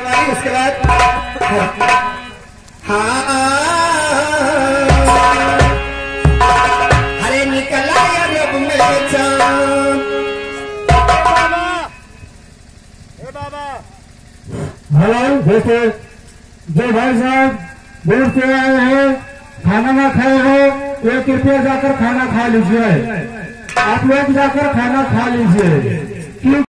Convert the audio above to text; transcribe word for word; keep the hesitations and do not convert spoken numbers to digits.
हमारी। उसके बाद हाँ हरे निकला रब में चांद। हेलो जैसे जो भाई साहब दूर से आए हैं खाना ना खाए हो ये कृपया जाकर खाना खा लीजिए। आप लोग जाकर खाना खा लीजिए।